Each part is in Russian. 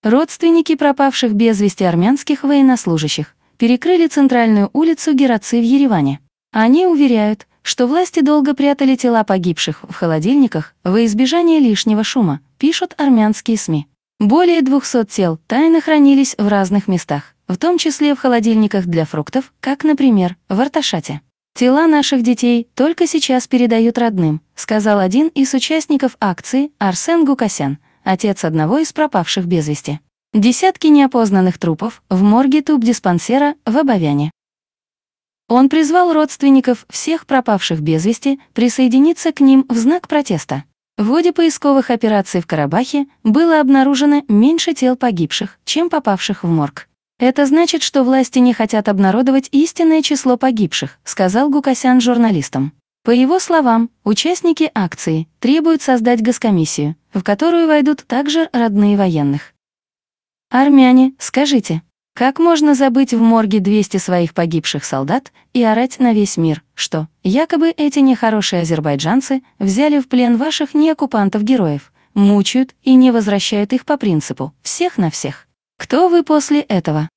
Родственники пропавших без вести армянских военнослужащих перекрыли центральную улицу Гератсы в Ереване. Они уверяют, что власти долго прятали тела погибших в холодильниках во избежание лишнего шума, пишут армянские СМИ. Более 200 тел тайно хранились в разных местах, в том числе в холодильниках для фруктов, как, например, в Арташате. «Тела наших детей только сейчас передают родным», сказал один из участников акции Арсен Гукасян, отец одного из пропавших без вести. Десятки неопознанных трупов в морге тубдиспансера в Абовяне. Он призвал родственников всех пропавших без вести присоединиться к ним в знак протеста. В ходе поисковых операций в Карабахе было обнаружено меньше тел погибших, чем попавших в морг. «Это значит, что власти не хотят обнародовать истинное число погибших», сказал Гукасян журналистам. По его словам, участники акции требуют создать госкомиссию, в которую войдут также родные военных. Армяне, скажите, как можно забыть в морге 200 своих погибших солдат и орать на весь мир, что якобы эти нехорошие азербайджанцы взяли в плен ваших неоккупантов-героев, мучают и не возвращают их по принципу «всех на всех». Кто вы после этого?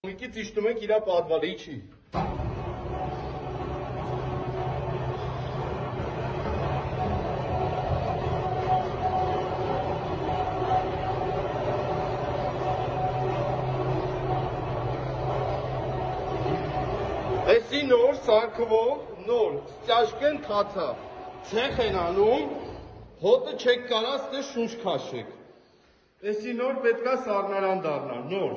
Էսի նոր սարքվող, նոր, ստյաշկեն թացա, ցեխ են անում, հոտը չեք կարած դե շունչ քաշեք։ Էսի նոր պետքա սառնարան դառնա, նոր։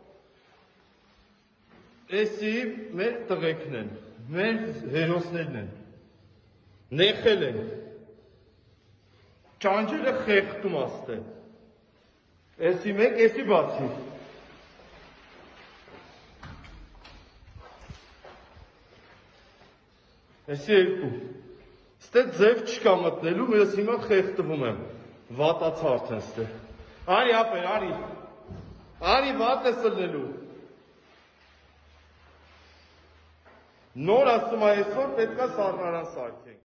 Էսի մեր տղեկն են, մեր հերոսներն են, նեխել են, ճանջերը խեղտում աստե։ Էսի մեկ, էսի բացի։ Էսի երկու, ստե ձև չկա մտնելու, ես հիմա խեղտվում եմ, վատացարդ են ստե, արի ապեր, արի վատ ես լնելու, նոր ասում է այսօր պետքա սառնարան սարքենք։